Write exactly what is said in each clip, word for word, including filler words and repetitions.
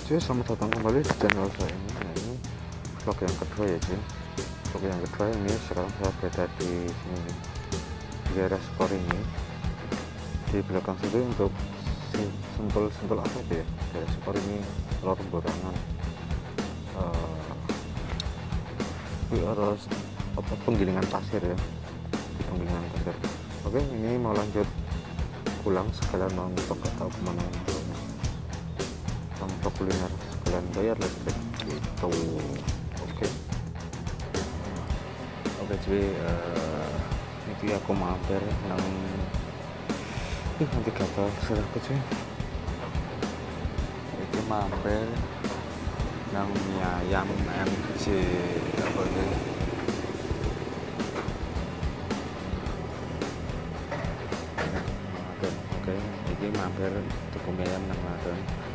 cuy, selamat datang kembali di channel saya ini. Nah, ini vlog yang kedua ya cuy. Vlog yang kedua ini sekarang saya berada di sini nih, di daerah Skor ini. Di belakang situ untuk sentul-sentul apa itu ya? Daerah Skor ini lor borangan. Uh, harus apa penggilingan pasir ya, di penggilingan pasir. Oke, ini mau lanjut pulang sekalian nonton atau kemana masuknya, untuk kuliner sekalian bayar listrik gitu. Oke oke cuy, uh, ini aku mampir nang ih nanti gatal serahku cuy. Ini mampir nang mie ayam M C apa ini. Oke, ini mampir tuku mie ayam nang Madon.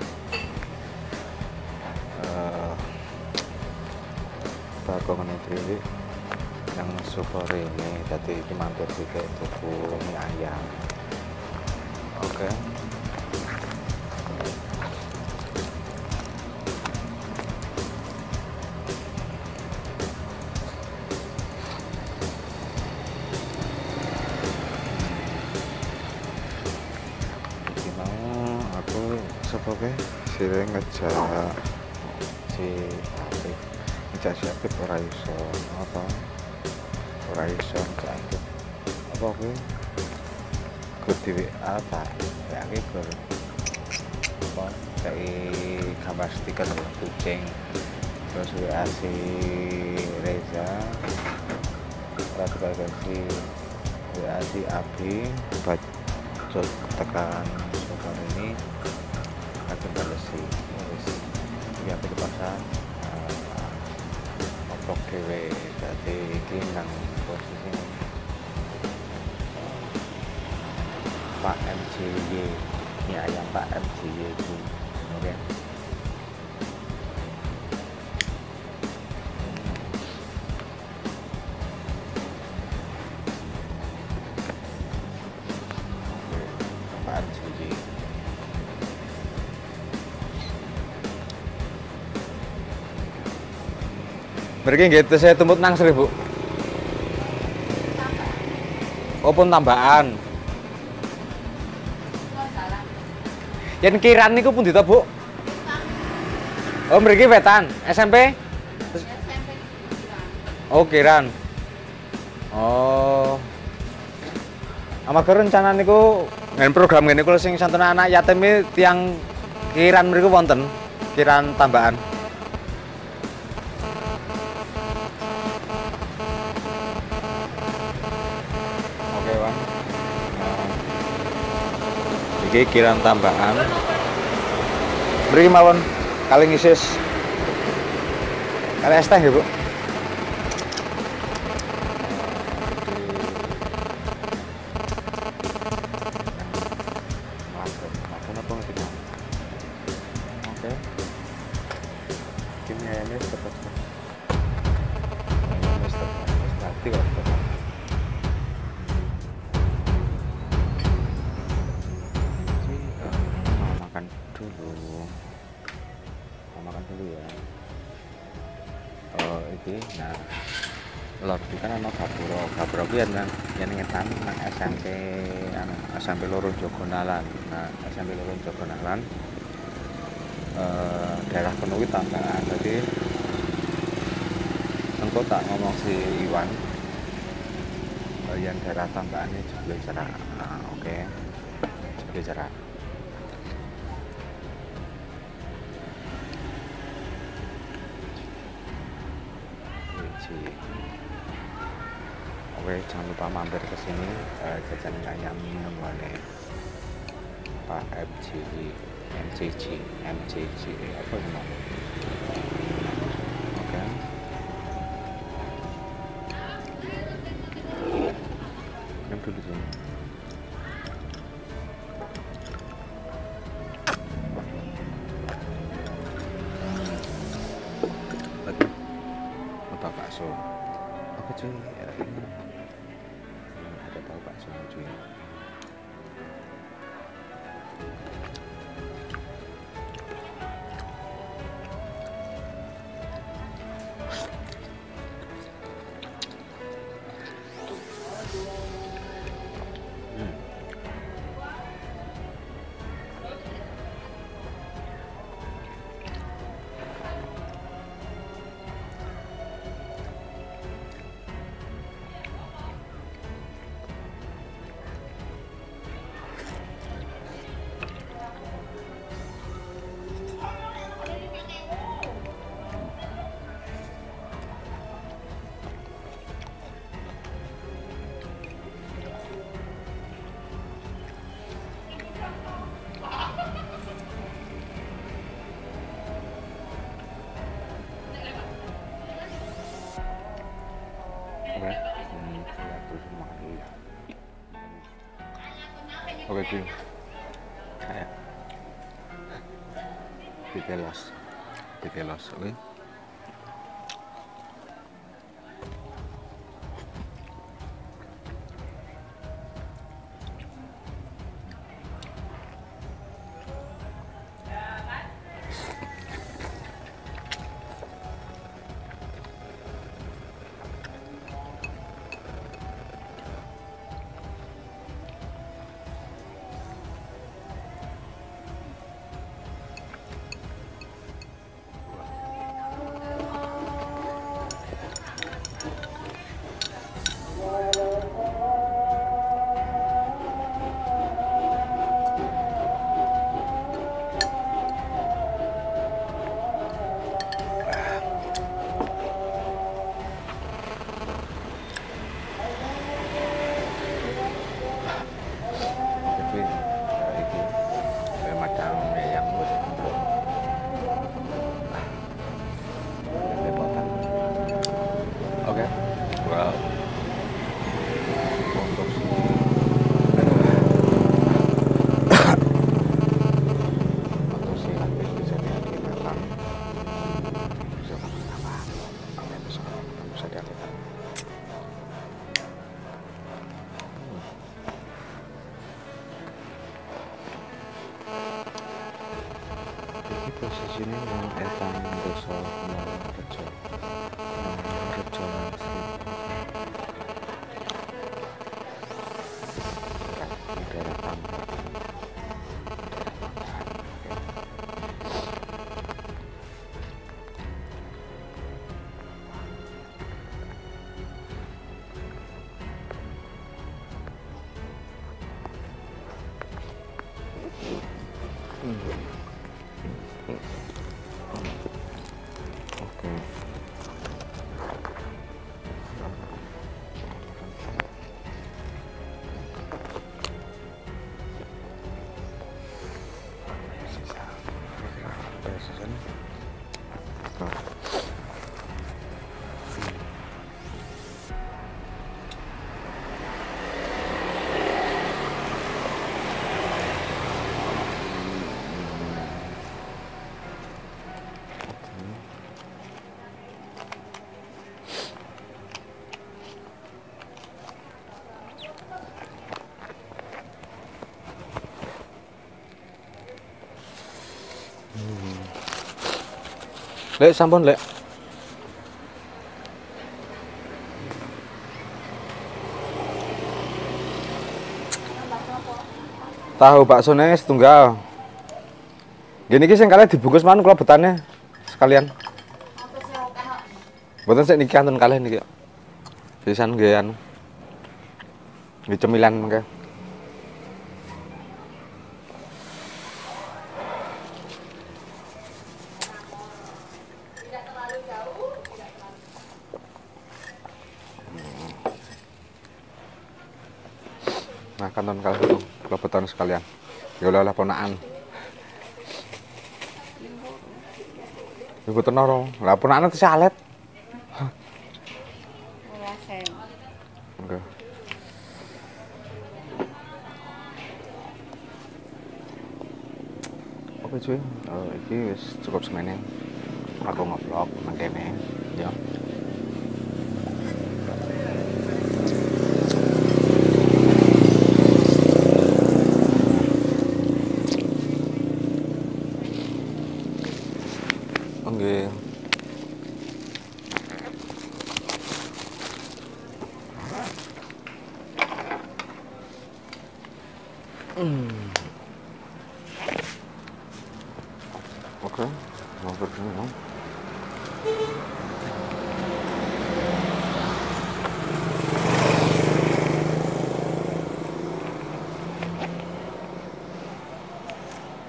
Uh, Bagongan itu yang super ini tadi ini mampir juga tuku mie ayam. Oke. Oke, sireng ngejak si Apik, ngejak si Apik ora iso apa, ora iso ngejak Apik apa aku gur di W A tak ya aku gur apa kayak gambar stiker kucing, terus W A si Reza, terus si W A si Abi bacot tekan soal ini akan balesi ya aku dipaksa oprok dewe jadi ini nang posisi Pak M C Y ini ayam Pak M C Y itu. Oke Pak M C Y Mereka gitu saya tumput nang seribu. Oh pun tambahan. Yang kiran niku pun dita Bu. Oh mereka wetan S M P. Oh kiran. Oh. Amarga rencana niku ngen program ngene niku sing santunan anak yatim tiang kiran mereka wonten. Kiran tambahan. Iki kiran tambahan. Beri mawon kali ngisis. Kali es teh ya, Bu. Oke. Ini ayamnya tetap. Ayamnya tetap. Nanti kalau tetap. Makan dulu, makan dulu ya. Oh ini, nah, lor di kan ada gapuro, gapuro itu yang yang ngetan, nang S M P, S M P Loro Jogonalan, nah S M P Loro Jogonalan, eh, daerah penuh tambahan, jadi engkau tak ngomong si Iwan, eh, yang daerah tambahan ini juga jarak, nah, oke, okay. Juga jarak. Oke, jangan lupa mampir ke sini uh, jajan ayam namanya Pak M C Y, M C C, M C C apa namanya? Oke. Yang dulu sini. Lagi. Apa bakso? Apa cuy? Ya, ini. Ada tahu bakso cuy. Oke, hmm, ya terus makan dulu ya. Oke cuy, kayak ditelos, ditelos, oke. Oke, well, untuk si untuk si aktif bisa diaktifkan, bisa apa? Oke, bisa bisa diaktifkan. Jadi posisinya yang etan dosa kemarin kerja, kerja daerah Tambak. Oke. Lek sampun lek. Tahu bakso nih setunggal. Gini ki sing kalih dibungkus man kula betane sekalian. Mboten sik niki antun kalih niki. Pisan nggih anu. Nggih cemilan mengke. Nah, kanton kalih itu kula beton sekalian. Ya oleh-oleh ponakan. Ibu tenoro, lah ponakan itu salet. Oke. Oke cuy, uh, ini wis cukup semene. Aku nge-vlog nang kene, ya. Oke. Hmm. Oke, mau begini ya.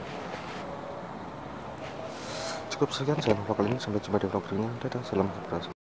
Cukup sekian saya vlog kali ini, sampai jumpa di vlog berikutnya. Dadah, salam berkah.